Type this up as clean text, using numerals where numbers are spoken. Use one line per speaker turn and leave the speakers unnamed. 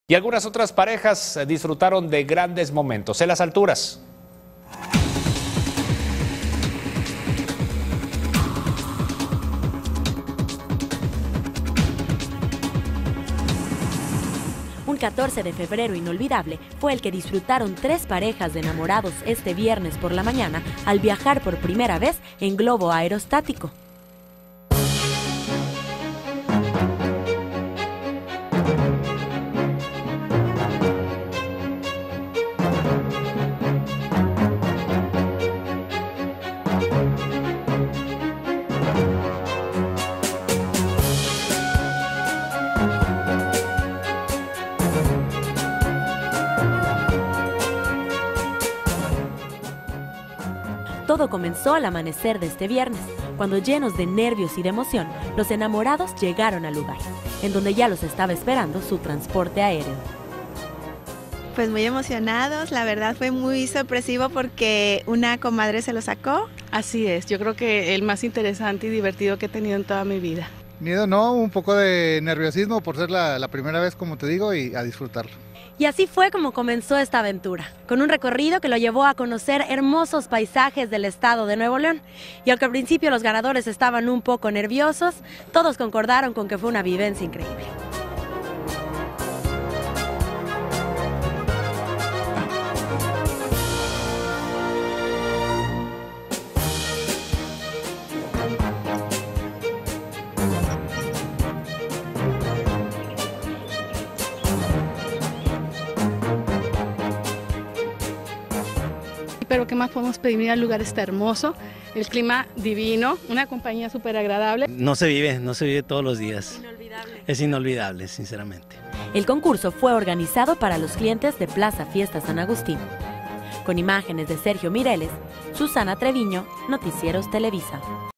Y algunas otras parejas disfrutaron de grandes momentos en las alturas.
Un 14 de febrero inolvidable fue el que disfrutaron 3 parejas de enamorados este viernes por la mañana al viajar por primera vez en globo aerostático. Todo comenzó al amanecer de este viernes, cuando llenos de nervios y de emoción, los enamorados llegaron al lugar, en donde ya los estaba esperando su transporte aéreo.
Pues muy emocionados, la verdad fue muy sorpresivo porque una comadre se lo sacó.
Así es, yo creo que el más interesante y divertido que he tenido en toda mi vida.
Miedo no, un poco de nerviosismo por ser la primera vez, como te digo, y a disfrutarlo.
Y así fue como comenzó esta aventura, con un recorrido que lo llevó a conocer hermosos paisajes del estado de Nuevo León. Y aunque al principio los ganadores estaban un poco nerviosos, todos concordaron con que fue una vivencia increíble.
Pero ¿qué más podemos pedir? Mira, el lugar está hermoso, el clima divino, una compañía súper agradable.
No se vive todos los días.
Inolvidable.
Es inolvidable, sinceramente.
El concurso fue organizado para los clientes de Plaza Fiesta San Agustín. Con imágenes de Sergio Mireles, Susana Treviño, Noticieros Televisa.